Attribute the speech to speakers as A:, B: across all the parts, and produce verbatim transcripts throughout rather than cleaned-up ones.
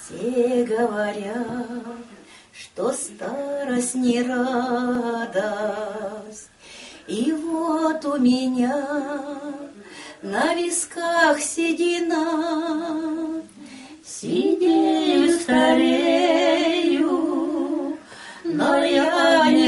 A: Все говорят, что старость не радость, и вот у меня на висках седина, сидею, старею, но я не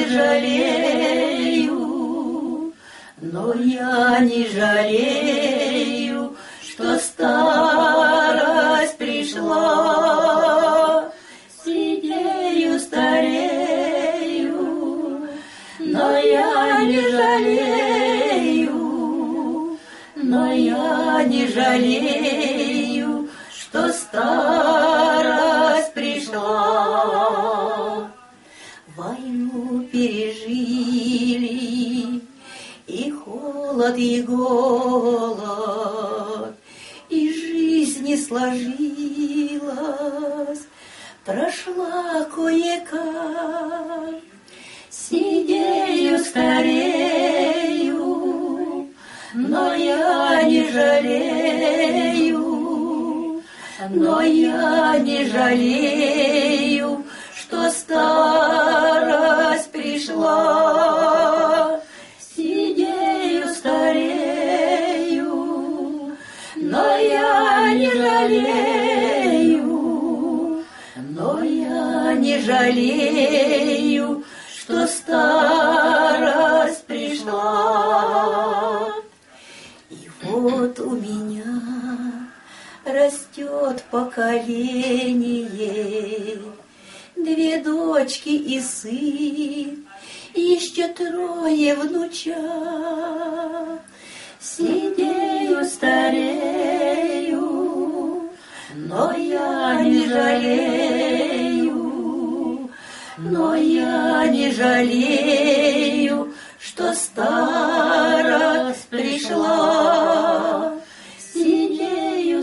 A: жалею, но я не жалею, что старость пришла. Сидею, старею, но я не жалею, но я не жалею, что старость пришла. Войну пережили, и холод, и голод, и жизнь не сложилась, прошла кое-как. Сидею, старею, но я не жалею, но я не жалею, что старость пришла. Сидею, старею, но я не жалею, но я не жалею, что старость пришла. И вот у меня растет поколение, две дочки и сын, еще трое внучат. Сидею, старею, но я не жалею, но я не жалею, что старость пришла. Сидею,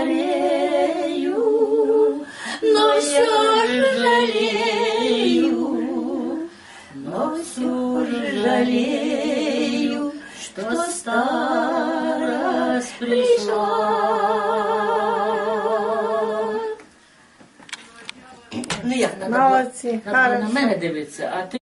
A: старею, но все же жалею, но все же жалею, что старость пришла.
B: Молодці,
C: на мене дивиться, а ти